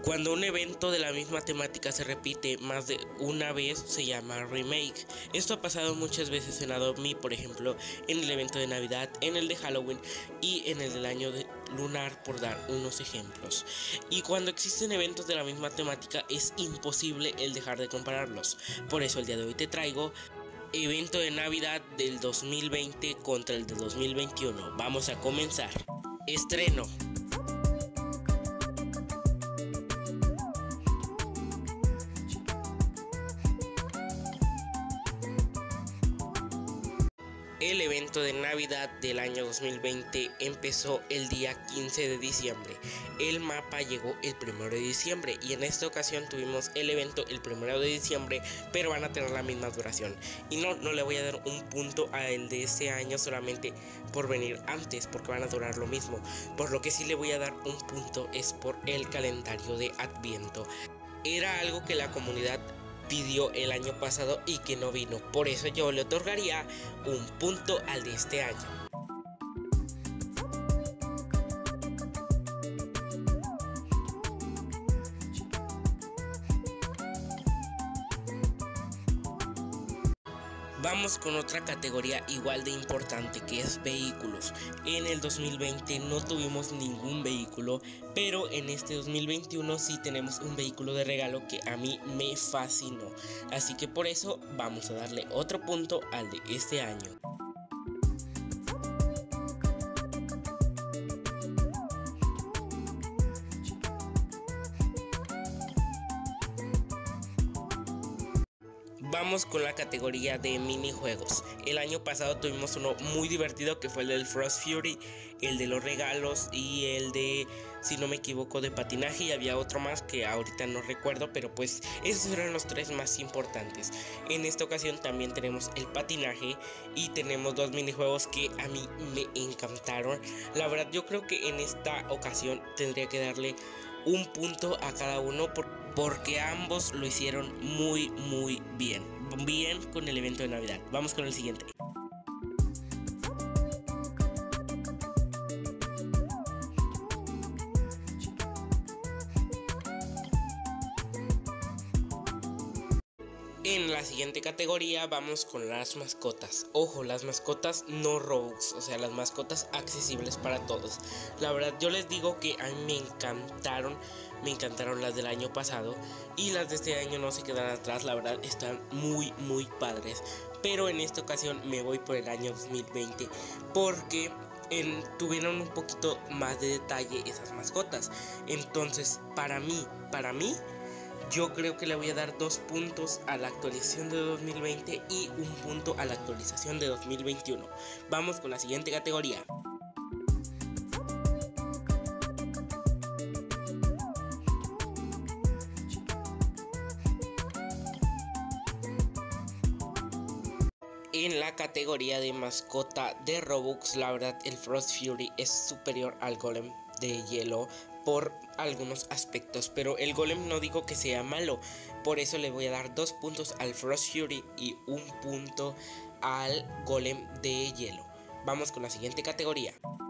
Cuando un evento de la misma temática se repite más de una vez se llama remake. Esto ha pasado muchas veces en Adopt Me, por ejemplo, en el evento de Navidad, en el de Halloween y en el del año lunar, por dar unos ejemplos. Y cuando existen eventos de la misma temática es imposible el dejar de compararlos. Por eso el día de hoy te traigo evento de Navidad del 2020 contra el de 2021. Vamos a comenzar. Estreno. El evento de Navidad del año 2020 empezó el día 15 de diciembre. El mapa llegó el 1 de diciembre y en esta ocasión tuvimos el evento el 1 de diciembre, pero van a tener la misma duración. Y no le voy a dar un punto a el de este año solamente por venir antes, porque van a durar lo mismo. Por lo que sí le voy a dar un punto es por el calendario de Adviento. Era algo que la comunidad pidió el año pasado y que no vino, por eso yo le otorgaría un punto al de este año. Vamos con otra categoría igual de importante, que es vehículos. En el 2020 no tuvimos ningún vehículo, pero en este 2021 sí tenemos un vehículo de regalo que a mí me fascinó. Así que por eso vamos a darle otro punto al de este año. Vamos con la categoría de minijuegos. El año pasado tuvimos uno muy divertido que fue el del Frost Fury, el de los regalos y el de, si no me equivoco, de patinaje, y había otro más que ahorita no recuerdo, pero pues esos eran los tres más importantes. En esta ocasión también tenemos el patinaje y tenemos dos minijuegos que a mí me encantaron. La verdad yo creo que en esta ocasión tendría que darle un punto a cada uno porque ambos lo hicieron muy bien con el evento de Navidad. Vamos con el siguiente. En la siguiente categoría vamos con las mascotas. Ojo, las mascotas no Robux, o sea, las mascotas accesibles para todos. La verdad yo les digo que a mí me encantaron las del año pasado y las de este año no se quedan atrás. La verdad están muy padres, pero en esta ocasión me voy por el año 2020 porque tuvieron un poquito más de detalle esas mascotas. Entonces para mí yo creo que le voy a dar 2 puntos a la actualización de 2020 y un punto a la actualización de 2021. Vamos con la siguiente categoría. En la categoría de mascota de Robux, la verdad el Frost Fury es superior al Golem de hielo por algunos aspectos, pero el Golem no digo que sea malo, por eso le voy a dar 2 puntos al Frost Fury y un punto al Golem de hielo. Vamos con la siguiente categoría.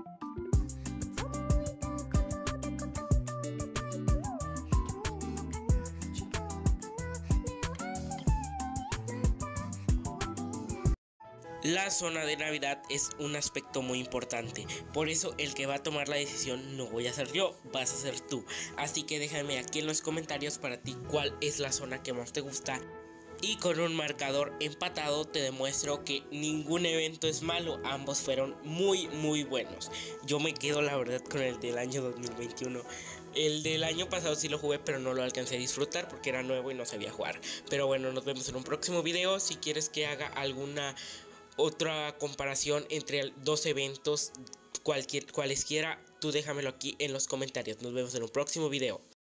La zona de Navidad es un aspecto muy importante, por eso el que va a tomar la decisión no voy a ser yo, vas a ser tú. Así que déjame aquí en los comentarios para ti cuál es la zona que más te gusta. Y con un marcador empatado te demuestro que ningún evento es malo, ambos fueron muy buenos. Yo me quedo la verdad con el del año 2021. El del año pasado sí lo jugué, pero no lo alcancé a disfrutar porque era nuevo y no sabía jugar. Pero bueno, nos vemos en un próximo video. Si quieres que haga alguna otra comparación entre dos eventos, cualesquiera, tú déjamelo aquí en los comentarios. Nos vemos en un próximo video.